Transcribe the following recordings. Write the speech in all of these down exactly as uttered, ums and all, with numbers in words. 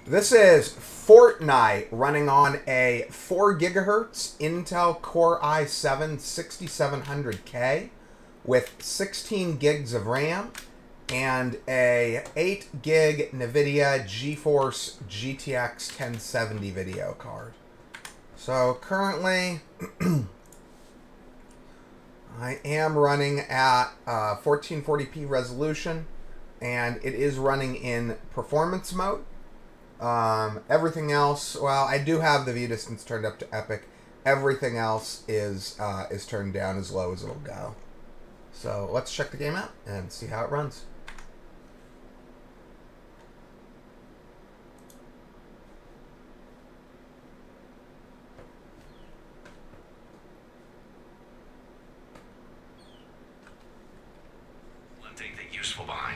This is Fortnite running on a four gigahertz Intel Core i seven sixty-seven hundred K with sixteen gigs of RAM and a eight gig NVIDIA GeForce G T X ten seventy video card. So currently, I am running at uh, fourteen forty p resolution, and it is running in performance mode. Um, everything else, well, I do have the view distance turned up to epic. Everything else is uh, is turned down as low as it'll go. So let's check the game out and see how it runs. Left anything useful behind.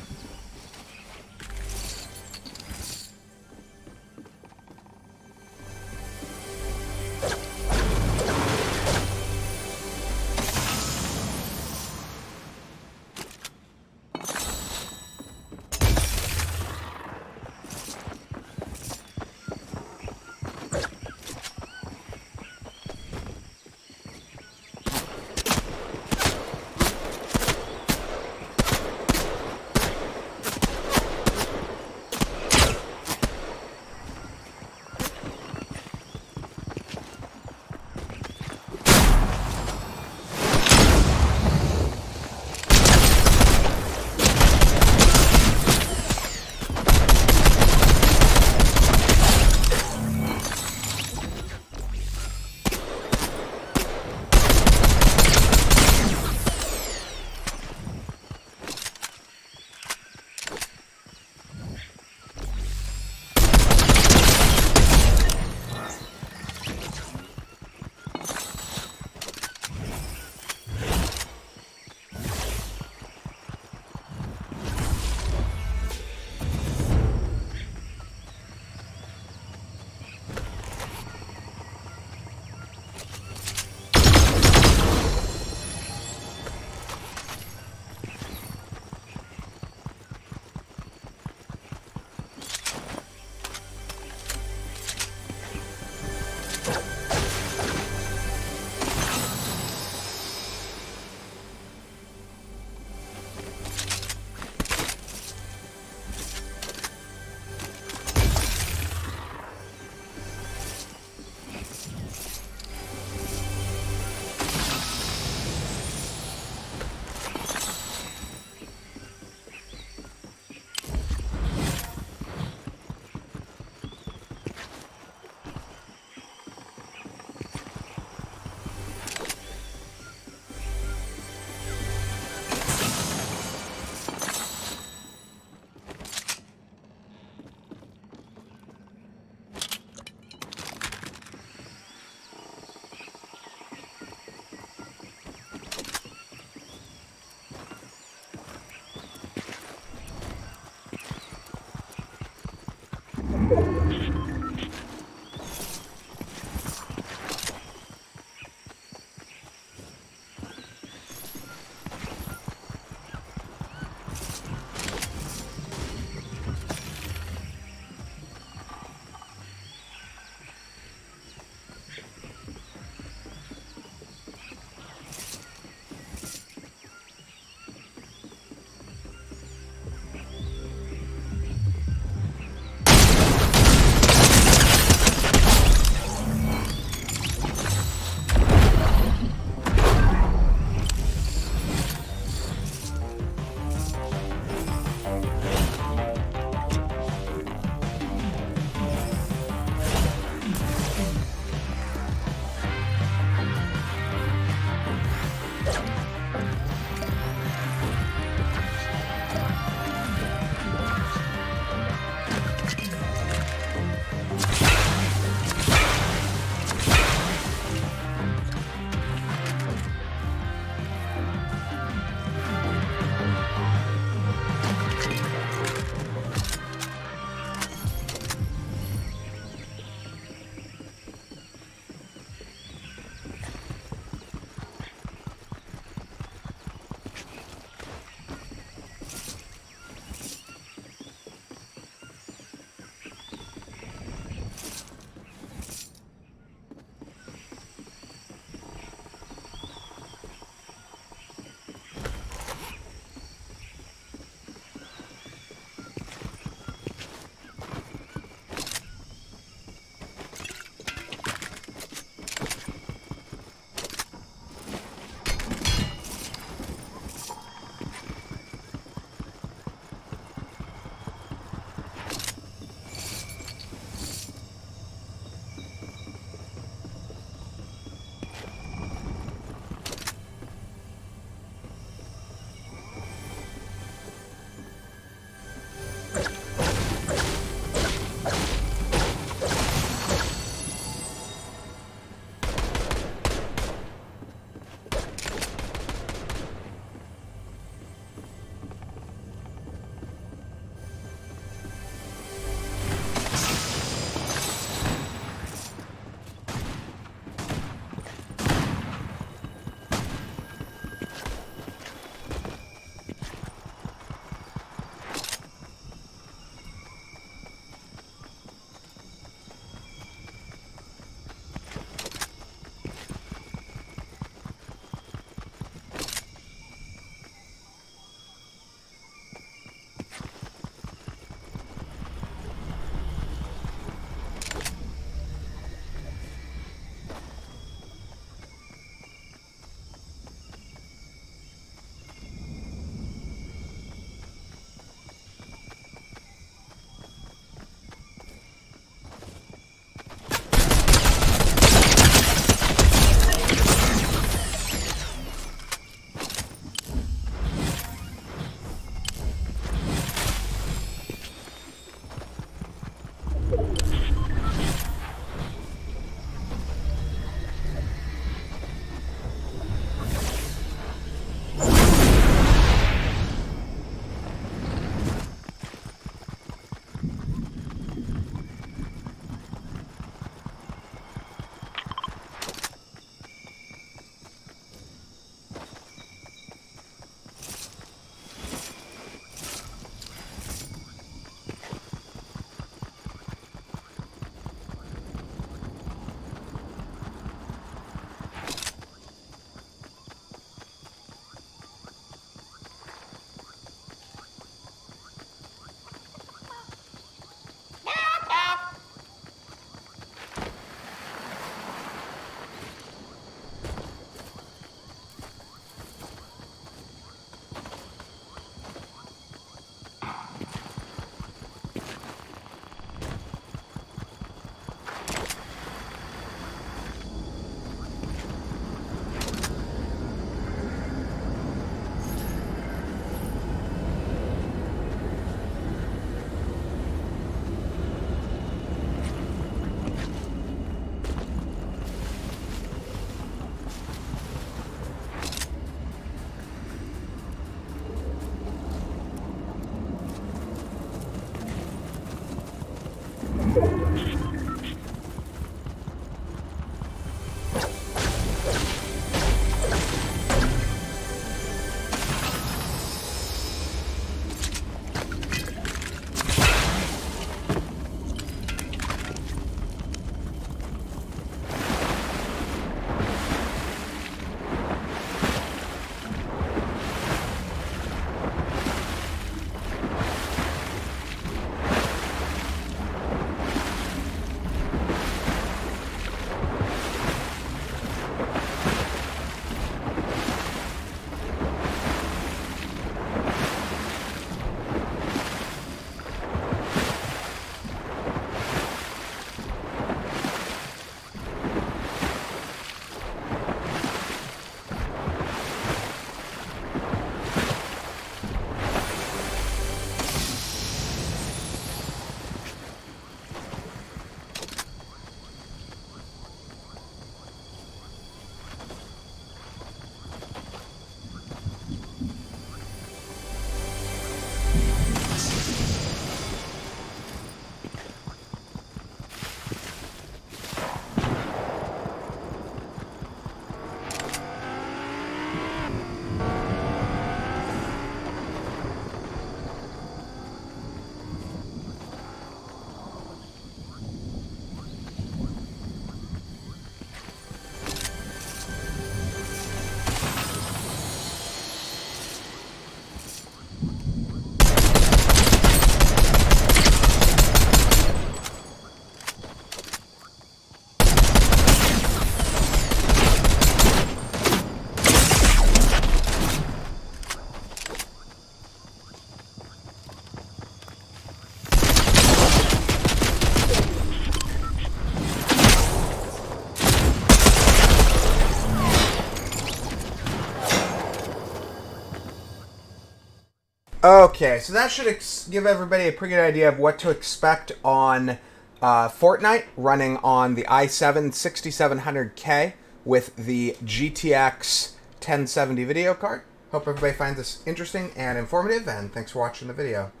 Okay, so that should ex give everybody a pretty good idea of what to expect on uh, Fortnite running on the i seven sixty-seven hundred K with the G T X ten seventy video card. Hope everybody finds this interesting and informative, and thanks for watching the video.